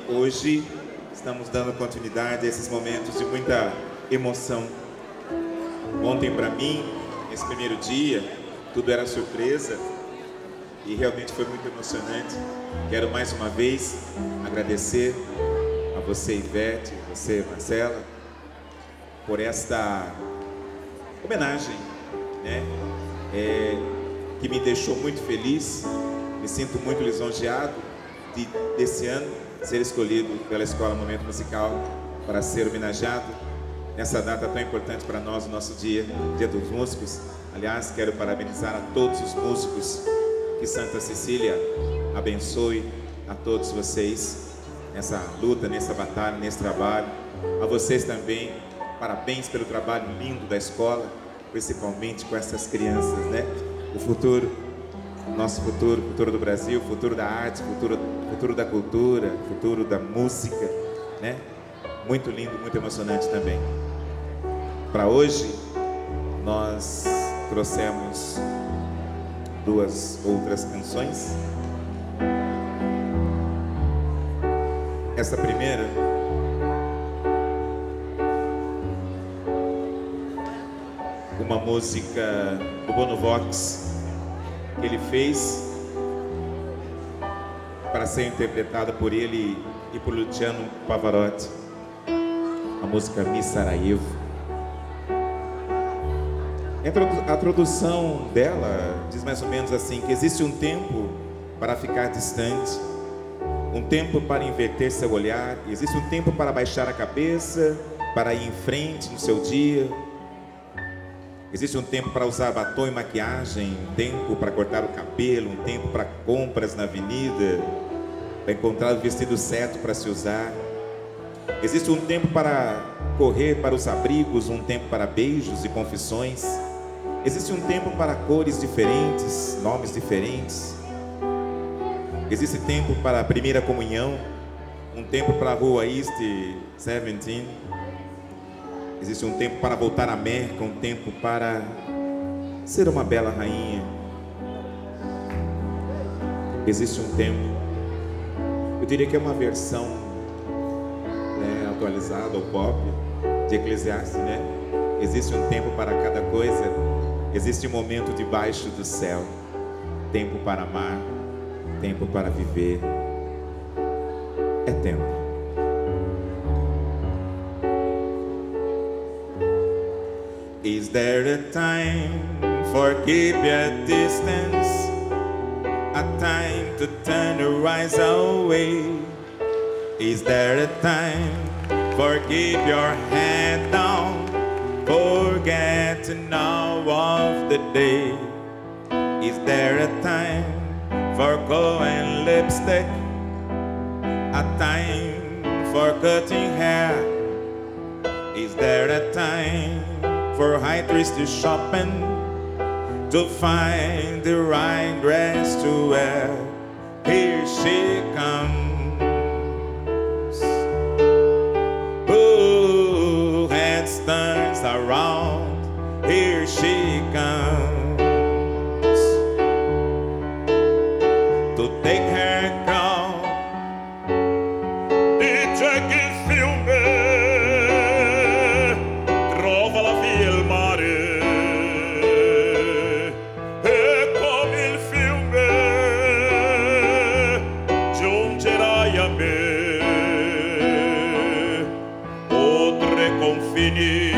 Hoje estamos dando continuidade a esses momentos de muita emoção. Ontem, para mim, esse primeiro dia, tudo era surpresa e realmente foi muito emocionante. Quero mais uma vez agradecer a você, Ivete, a você, Marcela, por esta homenagem, né? Que me deixou muito feliz. Me sinto muito lisonjeado desse ano ser escolhido pela Escola Momento Musical para ser homenageado nessa data tão importante para nós, o nosso dia dos músicos. Aliás, quero parabenizar a todos os músicos, que Santa Cecília abençoe a todos vocês nessa luta, nessa batalha, nesse trabalho. A vocês também, parabéns pelo trabalho lindo da escola, principalmente com essas crianças, né? O futuro, nosso futuro, futuro do Brasil, futuro da arte, futuro da cultura, futuro da música, né? Muito lindo, muito emocionante também. Para hoje, nós trouxemos duas outras canções. Essa primeira uma música do Bono Vox que ele fez para ser interpretada por ele e por Luciano Pavarotti, a música Mi Sarajevo. A tradução dela diz mais ou menos assim, que existe um tempo para ficar distante, um tempo para inverter seu olhar, existe um tempo para baixar a cabeça, para ir em frente no seu dia. Existe um tempo para usar batom e maquiagem, um tempo para cortar o cabelo, um tempo para compras na avenida, para encontrar o vestido certo para se usar. Existe um tempo para correr para os abrigos, um tempo para beijos e confissões. Existe um tempo para cores diferentes, nomes diferentes. Existe tempo para a primeira comunhão, um tempo para a rua East 17. Existe um tempo para voltar à América, um tempo para ser uma bela rainha. Existe um tempo, eu diria que é uma versão, né, atualizada ao pop de Eclesiastes, né? Existe um tempo para cada coisa, existe um momento debaixo do céu, tempo para amar, tempo para viver, é tempo. Is there a time for keep your distance? A time to turn your eyes away? Is there a time for keep your head down? Forget to know of the day? Is there a time for going lipstick? A time for cutting hair? Is there a time for high triste shopping to find the right dress to wear? Here she comes. Oh, head turns around. Here she comes to take her crown. Dice che il fiume trova la via al mare, e come il fiume giungerai a me, oltre confini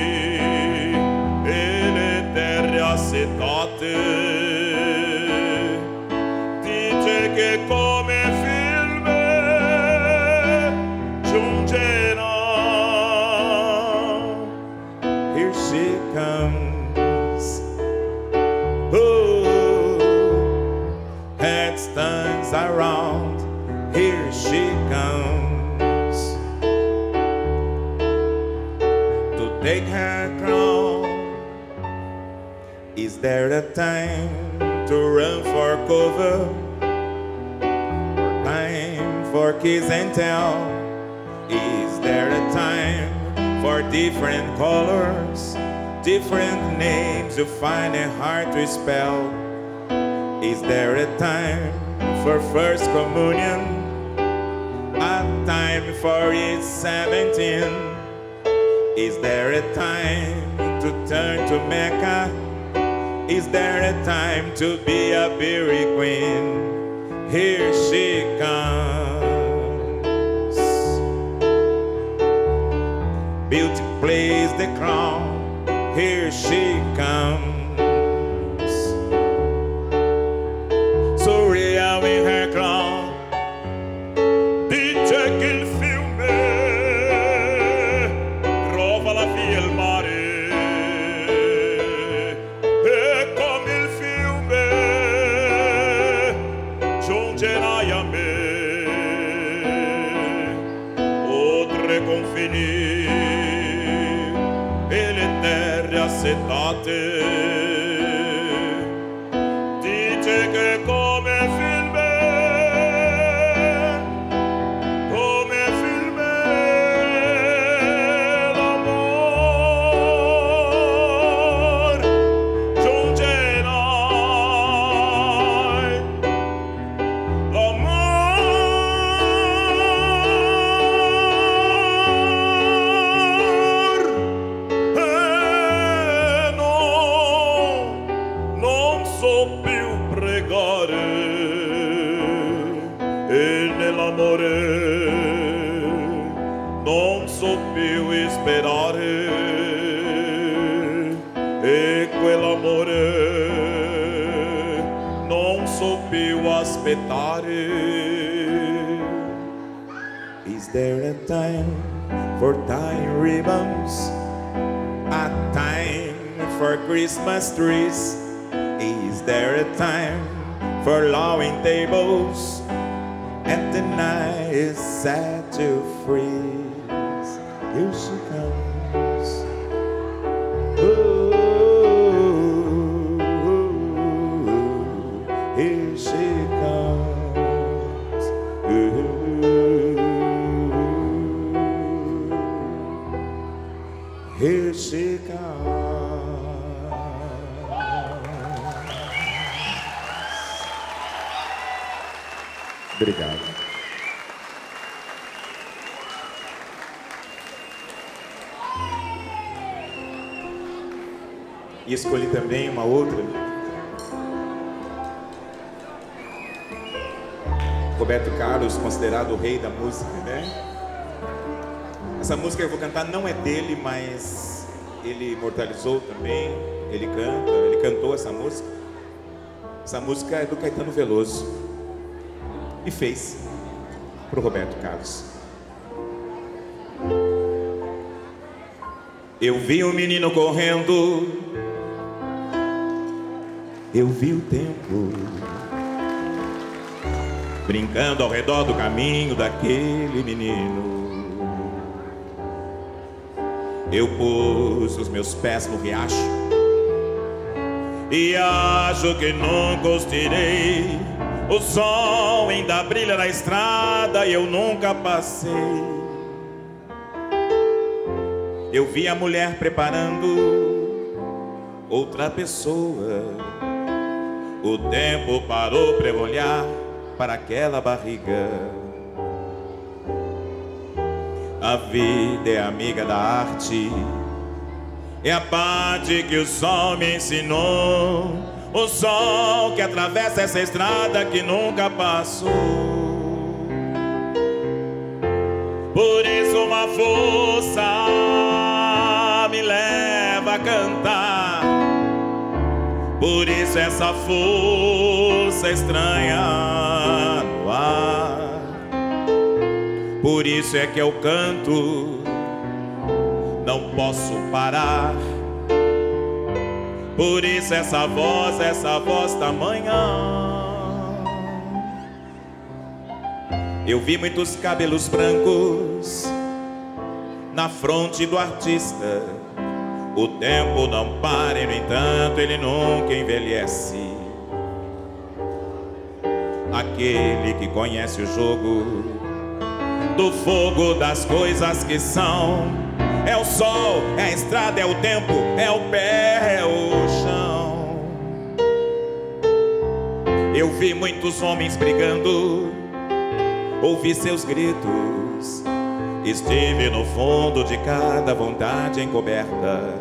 e le terre assetate. Dice che come fiume giungerà. Here she comes. Oh, head turns around. Here she comes to take her crown. Is there a time to run for cover? Time for kiss and tell? Is there a time for different colors, different names you find it hard to spell? Is there a time for first communion? A time for its 17? Is there a time to turn to Mecca? Is there a time to be a beauty queen? Here she comes. Beauty plays the crown. Here she comes. Surreal in her crown. Dice che il fiume trova la via al mare. E come il fiume giungerai a me. Oltre confini e le terre assetate. Dice che come filme l'amor giungerai. L'amor non so più pregare, e nell'amore non so più sperare, e quell'amore non so più aspettare. Is there a time for tying ribbons? A time for Christmas trees? Is there a time for lawing tables? And the night is set to freeze. Here she comes. Ooh, here she comes. Ooh, here she comes. Obrigado. E escolhi também uma outra. Roberto Carlos, considerado o rei da música, né? Essa música que eu vou cantar não é dele, mas ele imortalizou também. Ele cantou essa música. Essa música é do Caetano Veloso. E fez pro Roberto Carlos. Eu vi um menino correndo, eu vi o tempo brincando ao redor do caminho daquele menino. Eu pus os meus pés no riacho e acho que nunca os tirei. O sol ainda brilha na estrada e eu nunca passei. Eu vi a mulher preparando outra pessoa. O tempo parou para eu olhar para aquela barriga. A vida é amiga da arte, é a parte que o sol me ensinou. O sol que atravessa essa estrada que nunca passou. Por isso uma força me leva a cantar. Por isso essa força estranha no ar. Por isso é que eu canto, não posso parar. Por isso essa voz tamanha. Eu vi muitos cabelos brancos na fronte do artista. O tempo não para e, no entanto, ele nunca envelhece. Aquele que conhece o jogo do fogo das coisas que são. É o sol, é a estrada, é o tempo, é o pé, é o chão. Eu vi muitos homens brigando, ouvi seus gritos Deus. Esteve no fundo de cada vontade encoberta.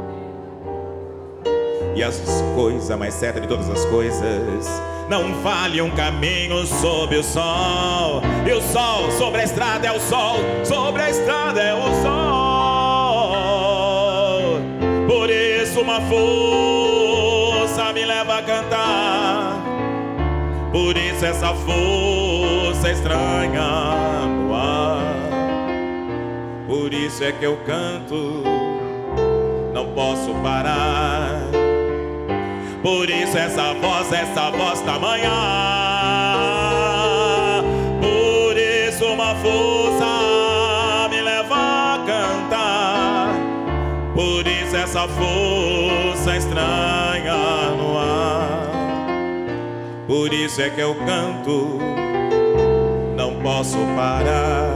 E as coisas mais certas de todas as coisas, não vale um caminho sob o sol. E o sol sobre a estrada é o sol, sobre a estrada é o sol. Por isso uma força me leva a cantar. Por isso essa força estranha no ar. Por isso é que eu canto, não posso parar. Por isso essa voz tamanha. Por isso uma força me leva a cantar. Por isso essa força estranha no ar. Por isso é que eu canto, não posso parar.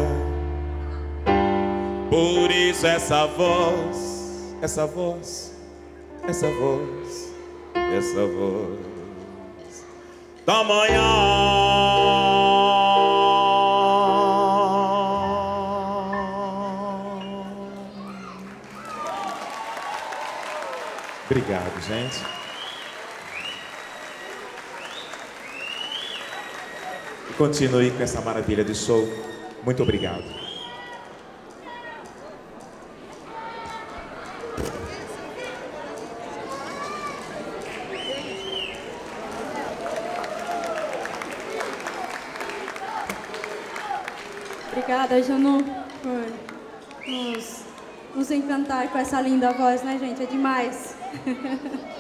Por isso essa voz, essa voz, essa voz, essa voz da manhã. Obrigado, gente. E continue com essa maravilha de show. Muito obrigado. Obrigada, Janu, por nos encantar com essa linda voz, né, gente? É demais.